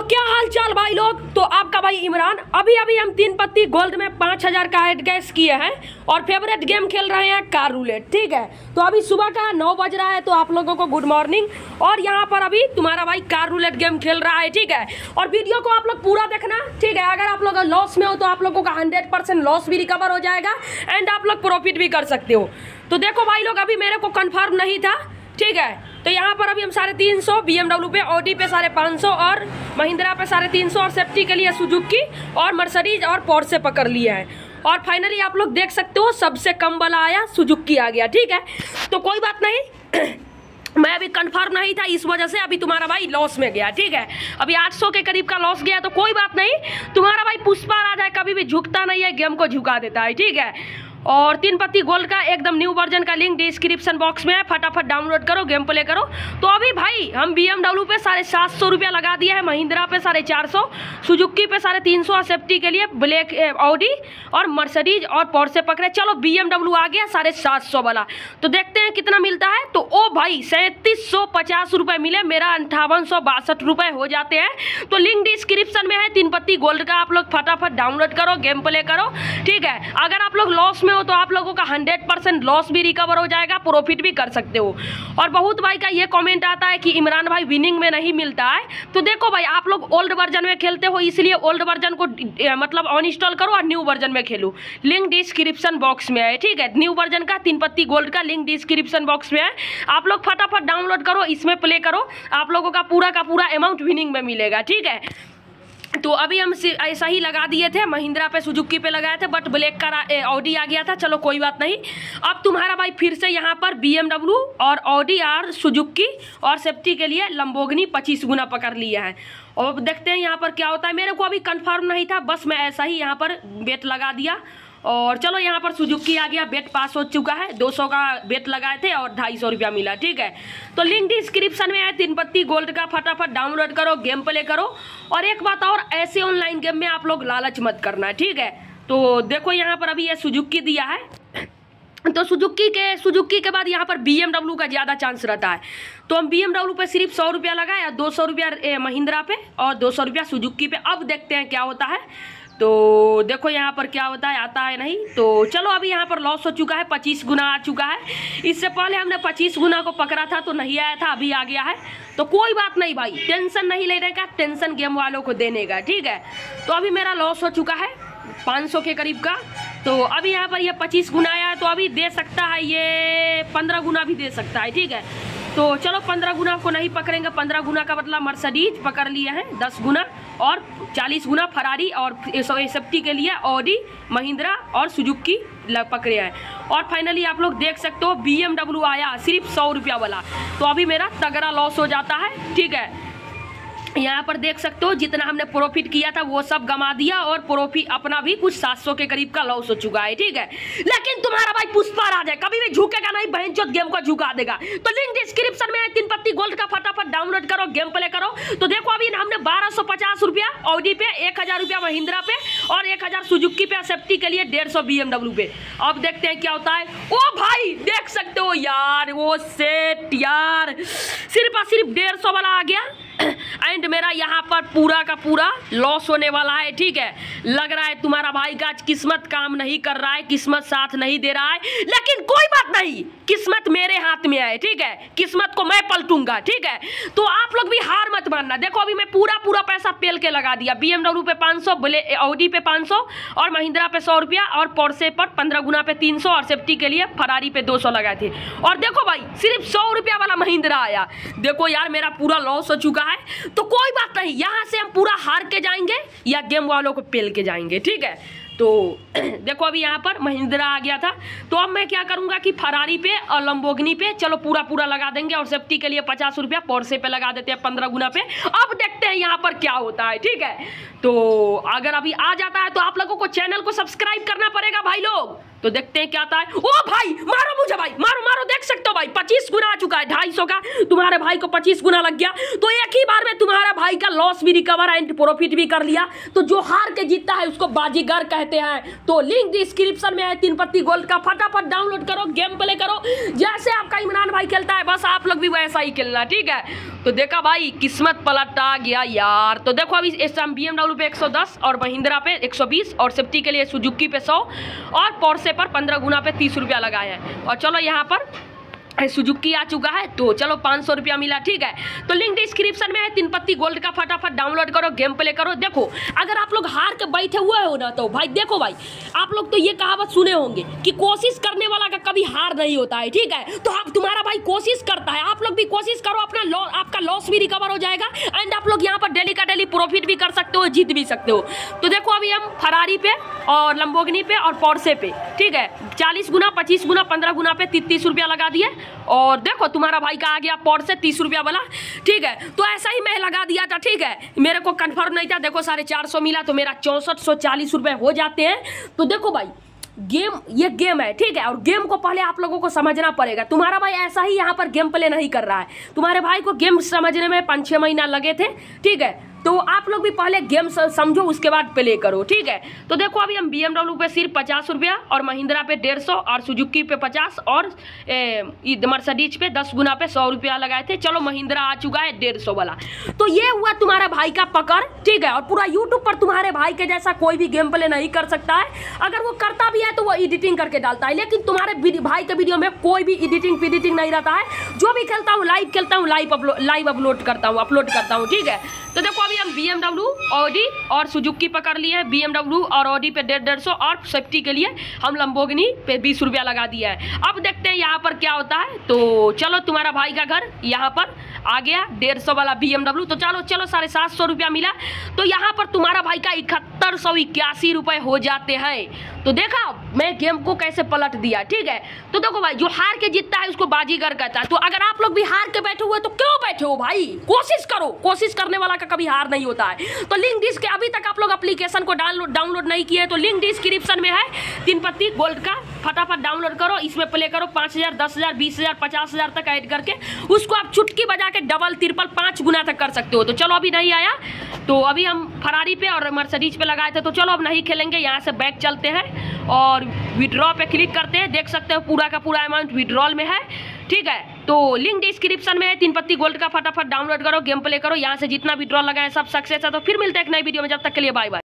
क्या हाल चाल भाई लोग। तो आपका भाई इमरान अभी हम 3 पत्ती गोल्ड में 5000 का हेड गैस किए हैं और फेवरेट गेम खेल रहे हैं कार रूलेट। ठीक है, तो अभी सुबह का 9 बज रहा है। तो आप लोगों को गुड मॉर्निंग। और यहाँ पर अभी तुम्हारा भाई कार रूलेट गेम खेल रहा है। ठीक है, और वीडियो को आप लोग पूरा देखना। ठीक है, अगर आप लोग लॉस में हो तो आप लोगों का 100% लॉस भी रिकवर हो जाएगा एंड आप लोग प्रॉफिट भी कर सकते हो। तो देखो भाई लोग, अभी मेरे को कन्फर्म नहीं था। ठीक है, तो यहाँ पर अभी हम 350 BMW पे, ऑडी पे 550 और महिंद्रा पे 350 और सेफ्टी के लिए सुजुकी और मर्सिडीज और पोर्शे पकड़ लिए हैं। और फाइनली आप लोग देख सकते हो सबसे कम वाला आया, सुजुकी आ गया। ठीक है, तो कोई बात नहीं मैं अभी कंफर्म नहीं था, इस वजह से अभी तुम्हारा भाई लॉस में गया। ठीक है, अभी 800 के करीब का लॉस गया। तो कोई बात नहीं, तुम्हारा भाई पुष्पा राजा है, कभी भी झुकता नहीं है, गेम को झुका देता है। ठीक है, और 3 पत्ती गोल्ड का एकदम न्यू वर्जन का लिंक डिस्क्रिप्शन बॉक्स में है, फटाफट डाउनलोड करो, गेम प्ले करो। तो अभी भाई हम BMW पे 750 रुपया लगा दिया है, महिंद्रा पे 450, सुजुकी पे 350 और सेफ्टी के लिए ब्लैक ऑडी और मर्सिडीज और पोर्शे पकड़े। चलो BMW आ गया 750 वाला, तो देखते हैं कितना मिलता है। तो ओ भाई 3750 रुपये मिले, मेरा 5862 रुपये हो जाते हैं। तो लिंक डिस्क्रिप्शन में है, 3 पत्ती गोल्ड का, आप लोग फटाफट डाउनलोड करो, गेम प्ले करो। ठीक है, अगर आप लोग लॉस में हो तो आप लोगों का 100% लॉस भी रिकवर हो जाएगा, प्रॉफिट भी कर सकते हो। और बहुत भाई का ये कमेंट आता है कि इमरान भाई विनिंग में नहीं मिलता है। तो देखो भाई, आप लोग ओल्ड वर्जन में खेलते हो, इसलिए ओल्ड वर्जन को मतलब अनइंस्टॉल करो और न्यू वर्जन में खेलो। लिंक डिस्क्रिप्शन बॉक्स में है। ठीक है, न्यू वर्जन का 3 पत्ती गोल्ड का लिंक डिस्क्रिप्शन बॉक्स में है, आप लोग फटाफट डाउनलोड करो, इसमें प्ले करो, आप लोगों का पूरा अमाउंट विनिंग में मिलेगा। ठीक है, तो अभी हम ऐसा ही लगा दिए थे, महिंद्रा पे सुजुकी पे लगाए थे, बट ब्लैक का ऑडी आ गया था। चलो कोई बात नहीं, अब तुम्हारा भाई फिर से यहाँ पर BMW और ऑडी और सुजुकी और सेफ्टी के लिए लंबोर्गिनी 25 गुना पकड़ लिया है। और देखते हैं यहाँ पर क्या होता है। मेरे को अभी कंफर्म नहीं था, बस मैं ऐसा ही यहाँ पर बेट लगा दिया। और चलो यहाँ पर सुजुकी आ गया, बेट पास हो चुका है, 200 का बेट लगाए थे और 250 रुपया मिला। ठीक है, तो लिंक डिस्क्रिप्शन में है, 3 पत्ती गोल्ड का, फटाफट डाउनलोड करो, गेम प्ले करो। और एक बात और, ऐसे ऑनलाइन गेम में आप लोग लालच मत करना। ठीक है, तो देखो यहाँ पर अभी ये सुजुकी दिया है, तो सुजुकी के बाद यहाँ पर BMW का ज़्यादा चांस रहता है। तो हम BMW पे सिर्फ 100 रुपया लगाया, 200 रुपया महिंद्रा पे और 200 रुपया सुजुकी पे। अब देखते हैं क्या होता है। तो देखो यहाँ पर क्या होता है, आता है नहीं। तो चलो अभी यहाँ पर लॉस हो चुका है, 25 गुना आ चुका है। इससे पहले हमने 25 गुना को पकड़ा था तो नहीं आया था, अभी आ गया है। तो कोई बात नहीं भाई, टेंशन नहीं लेने का, टेंशन गेम वालों को देने का। ठीक है, तो अभी मेरा लॉस हो चुका है 500 के करीब का। तो अभी यहाँ पर ये 25 गुना आया है, तो अभी दे सकता है, ये 15 गुना भी दे सकता है। ठीक है, तो चलो 15 गुना को नहीं पकड़ेंगे, 15 गुना का मतलब मर्सिडीज पकड़ लिए हैं 10 गुना और 40 गुना फरारी और सेफ्टी के लिए ऑडी, महिंद्रा और सुजुकी पकड़े हैं। और फाइनली आप लोग देख सकते हो BMW आया सिर्फ 100 रुपया वाला, तो अभी मेरा तगड़ा लॉस हो जाता है। ठीक है, यहाँ पर देख सकते हो जितना हमने प्रॉफिट किया था वो सब गमा दिया और प्रॉफिट अपना भी कुछ 700 के करीब का लॉस हो चुका है। ठीक है, लेकिन तुम्हारा भाई पुष्पा राज है, कभी भी झुकेगा नहीं, बहनचोद गेम को झुका देगा। तो लिंक डिस्क्रिप्शन में है, 3 पत्ती गोल्ड का, फटाफट डाउनलोड करो, गेम प्ले करो। तो देखो अभी हमने 1250 रुपया ऑडी पे, 1000 रुपया महिंद्रा पे और 1000 सुजुकी पे, सेफ्टी के लिए 150 BMW पे। अब देखते हैं क्या होता है। ओ भाई देख सकते हो यार, वो सेट यार सिर्फ 150 वाला आ गया एंड मेरा यहाँ पर पूरा का पूरा लॉस होने वाला है। ठीक है, लग रहा है तुम्हारा भाई का आज किस्मत काम नहीं कर रहा है, किस्मत साथ नहीं दे रहा है, लेकिन कोई बात नहीं, किस्मत मेरे हाथ में है। ठीक है, किस्मत को मैं पलटूंगा। ठीक है, तो आप लोग भी हार मत मानना। देखो अभी मैं पूरा पैसा पेल के लगा दिया, BMW पे 500, ऑडी पे 500 और महिंद्रा पे 100 रुपया और पोर्शे पर 15 गुना पे 300 और सेफ्टी के लिए फरारी पे 200 लगाए थे। और देखो भाई सिर्फ 100 रुपया वाला महिंद्रा आया। देखो यार मेरा पूरा लॉस हो चुका है। तो कोई बात नहीं, यहाँ से हम पूरा हार के जाएंगे या गेम वालों को पेल के जाएंगे। ठीक है, तो देखो अभी यहाँ पर महिंद्रा आ गया था, तो अब मैं क्या करूँगा कि फरारी पे और लंबोर्गिनी पे चलो पूरा लगा देंगे और सेफ्टी के लिए 50 रुपया पोर्शे पे लगा देते हैं 15 गुना पे। अब देखते हैं यहाँ पर क्या होता है। ठीक है, तो अगर अभी आ जाता है तो आप लोगों को चैनल को सब्सक्राइब करना पड़ेगा भाई लोग। तो देखते हैं क्या आता है। ओ भाई मारो मुझे भाई, मारो, देख सकते हो भाई 25 गुना आ चुका है, 250 का तुम्हारे भाई को 25 गुना लग गया। तो एक ही बार में तुम्हारा भाई का लॉस भी रिकवर एंड प्रॉफिट भी कर लिया। तो जो हार के जीतता है उसको बाजीगर कहते हैं। तो लिंक डिस्क्रिप्शन में है, 3 पत्ती गोल्ड का, फटाफट डाउनलोड करो, गेम प्ले करो। जैसे आपका इमरान भाई खेलता है बस आप लोग भी वैसा ही खेलना। ठीक है, तो देखा भाई किस्मत पलट आ गया। गया यार। तो देखो अभी इस टाइम BMW पे 110 और महिंद्रा पे 120 और सेफ्टी के लिए सुजुकी पे 100 और पोर्शे पर 15 गुना पे 30 रुपया लगाए हैं। और चलो यहाँ पर सुजुकी आ चुका है, तो चलो 500 रुपया मिला, ठीक है। तो लिंक डिस्क्रिप्शन में है, 3 पत्ती गोल्ड का फटाफट डाउनलोड करो, गेम प्ले करो। देखो अगर आप लोग हार के बैठे हुए हो ना, तो भाई देखो भाई, आप लोग तो ये कहावत सुने होंगे कि कोशिश करने वाला का कभी हार नहीं होता है, ठीक है। तो आप तुम्हारा भाई कोशिश करता है, आप लोग भी कोशिश करो, अपना आपका लॉस भी रिकवर हो जाएगा एंड आप लोग यहाँ पर डेली का डेली प्रॉफिट भी कर सकते हो, जीत भी सकते हो। तो देखो अभी हम फरारी पे और लंबोर्गिनी पे और पोर्शे पे, ठीक है, 40 गुना 25 गुना 15 गुना पे 30 रुपया लगा दिए। और देखो तुम्हारा भाई का आ गया पोर्शे 30 रुपया वाला, ठीक है। तो ऐसा ही मैं लगा दिया था, ठीक है, मेरे को कंफर्म नहीं था। देखो 450 मिला तो मेरा 6440 रुपये हो जाते हैं। तो देखो भाई ये गेम है, ठीक है, और गेम को पहले आप लोगों को समझना पड़ेगा। तुम्हारा भाई ऐसा ही यहाँ पर गेम प्ले नहीं कर रहा है, तुम्हारे भाई को गेम समझने में 5-6 महीना लगे थे, ठीक है। तो आप लोग भी पहले गेम समझो, उसके बाद प्ले करो, ठीक है। तो देखो अभी हम BMW पे सिर्फ 50 रुपया और महिंद्रा पे 150 और सुजुकी पे 50 और मर्सिडीज पे 10 गुना पे 100 रुपया लगाए थे। चलो महिंद्रा आ चुका है 150 वाला। तो ये हुआ तुम्हारा भाई का पकड़, ठीक है। और पूरा यूट्यूब पर तुम्हारे भाई के जैसा कोई भी गेम प्ले नहीं कर सकता है। अगर वो करता भी है तो वो एडिटिंग करके डालता है, लेकिन तुम्हारे भाई के वीडियो में कोई भी एडिटिंग नहीं रहता है। जो भी खेलता हूँ लाइव खेलता हूँ, लाइव अपलोड करता हूँ, ठीक है। तो देखो अभी हम BMW, ऑडी और सुजुकी पकड़ लिए हैं। BMW और ऑडी पे 150 और सेफ्टी के लिए हम लंबोर्गिनी पे 20 रुपया लगा दिया है। अब देखते हैं यहाँ पर क्या होता है। तो चलो तुम्हारा भाई का घर यहाँ पर आ गया, 150 वाला BMW। तो चलो 750 रुपया मिला। तो यहाँ पर तुम्हारा भाई का 7181 रुपये हो जाते हैं। तो देखा मैं गेम को कैसे पलट दिया, ठीक है। तो देखो भाई, जो हार के जीतता है उसको बाजीगर कहता है। तो अगर आप लोग भी हार के बैठे हुए तो क्यों बैठे हो भाई, कोशिश करो, कोशिश करने वाला का कभी हार नहीं होता है। तो लिंक डिस्क, अभी तक आप लोग एप्लीकेशन को डाउनलोड नहीं किए तो लिंक डिस्क्रिप्शन में है, 3 पत्ती गोल्ड का फटाफट डाउनलोड करो, इसमें प्ले करो। 5000 10,000 20,000 50,000 तक ऐड करके उसको आप चुटकी बजा के डबल ट्रिपल 5 गुना तक कर सकते हो। तो चलो अभी नहीं आया, तो अभी हम फरारी पे और मर्सिडीज पे लगाए थे। तो चलो अब नहीं खेलेंगे, यहाँ से बैक चलते हैं और विड्रॉ पे क्लिक करते हैं। देख सकते हो पूरा का पूरा अमाउंट विड्रॉल में है, ठीक है। तो लिंक डिस्क्रिप्शन में है, 3 पत्ती गोल्ड का फटाफट डाउनलोड करो, गेम प्ले करो, यहाँ से जितना विड्रॉ लगाए सब सक्सेस है। तो फिर मिलते हैं एक नई वीडियो में, जब तक के लिए बाय बाय।